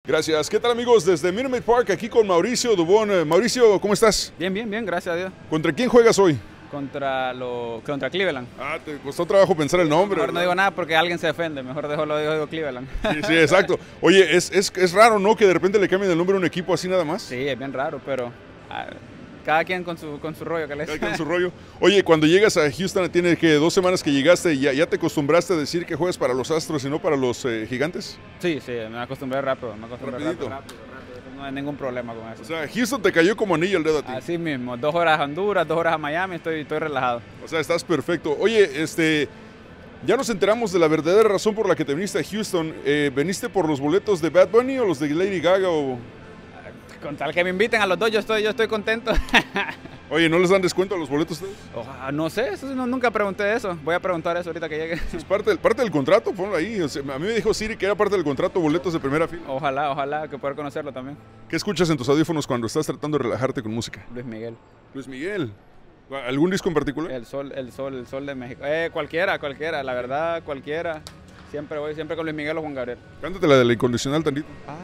Gracias. ¿Qué tal, amigos? Desde Minute Maid Park, aquí con Mauricio Dubón. Mauricio, ¿cómo estás? Bien, gracias a Dios. ¿Contra quién juegas hoy? Contra Cleveland. Te costó trabajo pensar el nombre. Mejor no digo nada porque alguien se defende, mejor digo Cleveland. Sí, exacto. Oye, es raro, ¿no? Que de repente le cambien el nombre a un equipo así nada más. Sí, es bien raro, pero cada quien con su rollo que le Cada quien con su rollo. Oye, cuando llegas a Houston, tiene que 2 semanas que llegaste, ¿ya te acostumbraste a decir que juegas para los Astros y no para los Gigantes? Sí, me acostumbré rápido, rápido. No hay ningún problema con eso. O sea, Houston te cayó como anillo al dedo a ti. Así mismo, 2 horas a Honduras, 2 horas a Miami, estoy relajado. O sea, estás perfecto. Oye, ya nos enteramos de la verdadera razón por la que te viniste a Houston. ¿Veniste por los boletos de Bad Bunny o los de Lady Gaga? Con tal que me inviten a los dos, yo estoy contento. Oye, ¿no les dan descuento a los boletos ustedes? No sé, nunca pregunté eso. Voy a preguntar eso ahorita que llegue. Es parte del contrato, ponlo ahí. O sea, a mí me dijo Siri que era parte del contrato, boletos de primera fila. Ojalá que pueda conocerlo también. ¿Qué escuchas en tus audífonos cuando estás tratando de relajarte con música? Luis Miguel. Luis Miguel. ¿Algún disco en particular? El sol de México. Cualquiera, la verdad, cualquiera. Siempre con Luis Miguel o Juan Gabriel. Cántate la de La Incondicional tantito.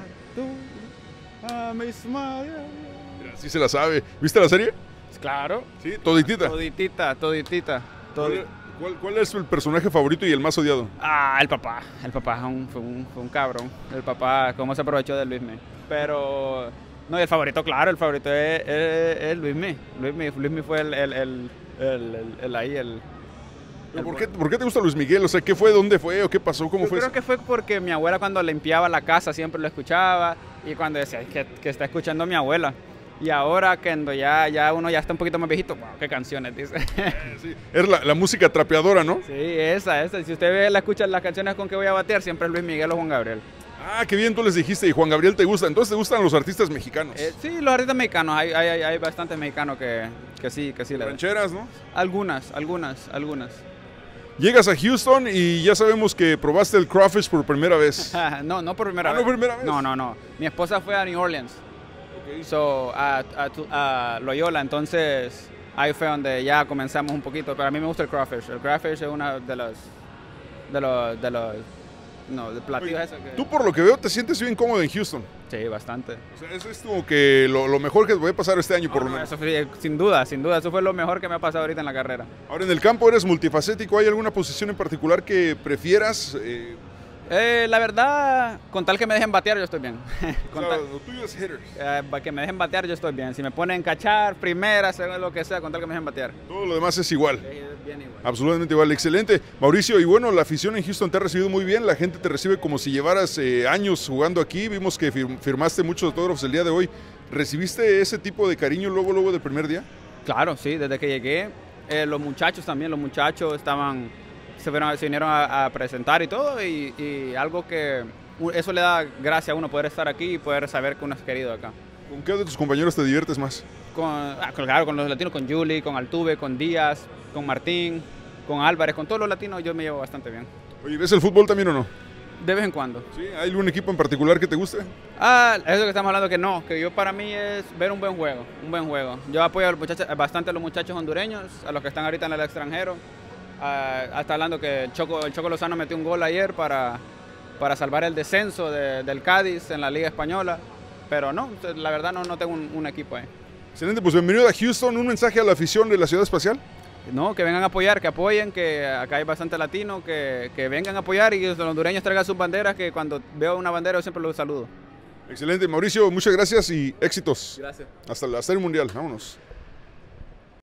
Mira, sí se la sabe. ¿Viste la serie? Claro. Sí, toditita. Toditita. ¿Cuál es el personaje favorito y el más odiado? El papá. El papá fue un cabrón. El papá, cómo se aprovechó de Luis Miguel. Pero, no, y el favorito, claro, el favorito es Luis Miguel. Luis Miguel fue ¿Por qué te gusta Luis Miguel? O sea, ¿qué fue? ¿Dónde fue? ¿O qué pasó? ¿Cómo fue? Creo que fue porque mi abuela cuando limpiaba la casa siempre lo escuchaba y cuando decía que está escuchando a mi abuela. Y ahora que ya uno ya está un poquito más viejito, wow, qué canciones, dice. Sí, es la música trapeadora, ¿no? Sí, esa. Si usted escucha las canciones con que voy a batear, siempre es Luis Miguel o Juan Gabriel. Qué bien, tú les dijiste, y Juan Gabriel te gusta. Entonces, ¿te gustan los artistas mexicanos? Sí, los artistas mexicanos, hay bastantes mexicanos que sí. Rancheras, ¿no? Algunas. Llegas a Houston y ya sabemos que probaste el crawfish por primera vez. No por primera vez. ¿No primera vez? No. Mi esposa fue a New Orleans. Okay. A Loyola, entonces ahí fue donde ya comenzamos un poquito, pero a mí me gusta el crawfish. El crawfish es uno de los platillos. Oye, tú por lo que veo te sientes bien cómodo en Houston. Sí, bastante. O sea, eso es como que lo mejor que te puede pasar este año, por lo menos. Eso fue, sin duda, eso fue lo mejor que me ha pasado ahorita en la carrera. Ahora, en el campo eres multifacético, ¿hay alguna posición en particular que prefieras? La verdad, con tal que me dejen batear, yo estoy bien. Lo tuyo es hitters. Que me dejen batear, yo estoy bien. Si me ponen cachar, primera, segunda, lo que sea, con tal que me dejen batear. Todo lo demás es igual. Bien igual. Absolutamente igual. Excelente. Mauricio, y bueno, la afición en Houston te ha recibido muy bien. La gente te recibe como si llevaras años jugando aquí. Vimos que firmaste muchos autógrafos el día de hoy. ¿Recibiste ese tipo de cariño luego del primer día? Claro, sí. Desde que llegué, los muchachos se vinieron a presentar y todo, y algo que eso le da gracia a uno poder estar aquí y poder saber que uno es querido acá. ¿Con qué de tus compañeros te diviertes más? Claro, con los latinos, con Julie, con Altuve, con Díaz, con Martín, con Álvarez, con todos los latinos yo me llevo bastante bien. Oye, ¿ves el fútbol también o no? De vez en cuando. ¿Sí? ¿Hay algún equipo en particular que te guste? Eso que estamos hablando que yo para mí es ver un buen juego. Yo apoyo bastante a los muchachos hondureños, a los que están ahorita en el extranjero. Hasta hablando que el Choco Lozano metió un gol ayer para salvar el descenso del Cádiz en la Liga Española, pero no, la verdad no tengo un equipo ahí. Excelente, pues bienvenido a Houston. ¿Un mensaje a la afición de la Ciudad Espacial? No, que vengan a apoyar, que apoyen, que acá hay bastante latino, que vengan a apoyar y que los hondureños traigan sus banderas, que cuando veo una bandera yo siempre los saludo. Excelente, Mauricio, muchas gracias y éxitos. Gracias. Hasta el Mundial, vámonos.